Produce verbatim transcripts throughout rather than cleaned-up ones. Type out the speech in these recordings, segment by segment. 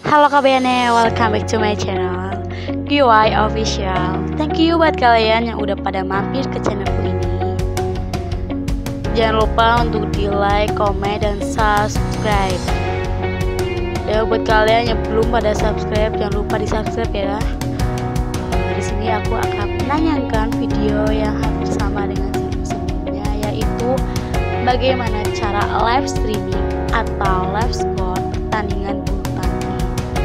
Halo K B N, welcome back to my channel Q Y Official. Thank you buat kalian yang udah pada mampir ke channelku ini. Jangan lupa untuk di like, komen, dan subscribe. Dan buat kalian yang belum pada subscribe, jangan lupa di subscribe ya. Uh, di sini aku akan menanyakan video yang hampir sama dengan sebelumnya, yaitu bagaimana cara live streaming atau live score pertandingan bulu tangkis,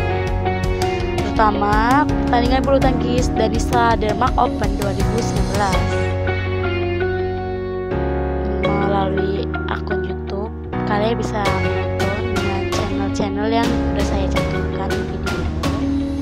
terutama pertandingan bulu tangkis Danisa Denmark Open dua ribu sembilan belas melalui akun YouTube. Kalian bisa menonton dengan channel-channel yang sudah saya cantumkan di video ini.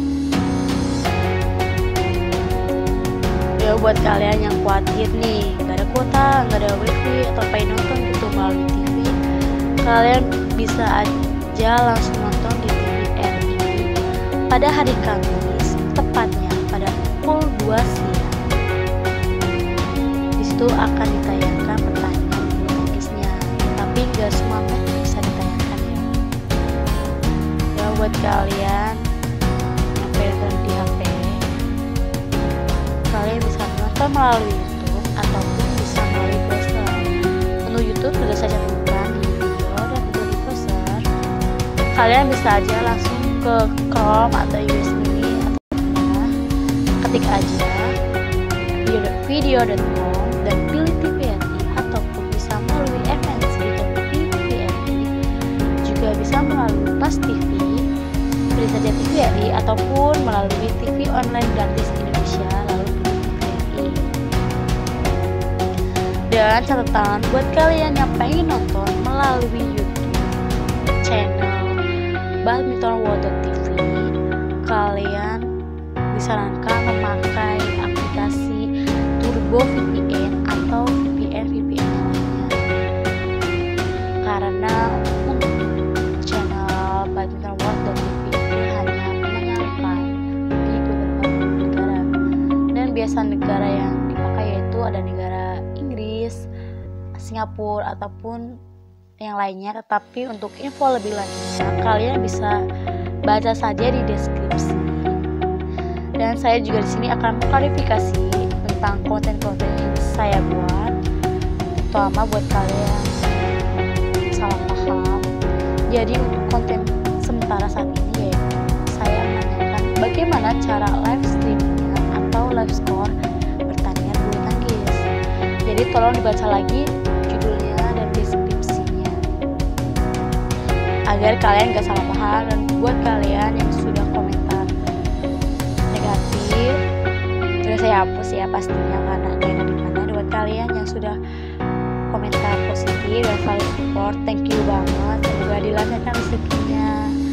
Ya, buat kalian yang khawatir nih nggak ada kuota, nggak ada wifi atau pengen nonton gitu melalui T V, kalian bisa aja langsung nonton di T V R I pada hari Kamis, tepatnya pada pukul dua siang. Di situ akan ditayangkan pertandingan bulu tangkisnya, tapi nggak semua match bisa ditayangkan ya. Ya, buat kalian yang pengen di H P, kalian bisa nonton melalui YouTube ataupun bisa melalui browser. Untuk YouTube sudah saya cantumkan di video, dan untuk di browser kalian bisa aja langsung ke Chrome atau U S B atau ketik aja video dot com dan pilih T V R I, ataupun bisa melalui M N C dan T V R I, juga bisa melalui Pas T V, pilih saja T V R I, ataupun melalui T V online gratis Indonesia lalu pilih T V R I. Dan catatan buat kalian yang pengen nonton melalui YouTube channel Badminton World T V, kalian disarankan memakai aplikasi Turbo V P N atau V P N V P N lainnya, karena untuk channel Badminton World T V ini hanya menayangkan di beberapa negara, dan biasa negara yang dipakai yaitu ada negara Inggris, Singapura, ataupun yang lainnya. Tetapi untuk info lebih lanjutnya kalian bisa baca saja di deskripsi. Dan saya juga di sini akan mengklarifikasi tentang konten-konten yang saya buat, terutama buat kalian yang salah paham. Jadi untuk konten sementara saat ini yaitu saya menanyakan bagaimana cara live streamingnya atau live score pertandingan bulu tangkis. Jadi tolong dibaca lagi judulnya dan deskripsinya agar kalian gak salah paham. Dan buat kalian yang sudah komentar negatif sudah saya hapus ya pastinya, karena ada yang di mana. Buat kalian yang sudah komentar positif dan selalu support, thank you banget, semoga dilancarkan rezekinya.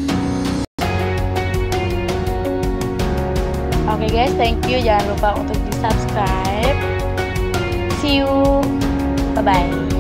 Oke okay guys, thank you, jangan lupa untuk di subscribe. See you, bye bye.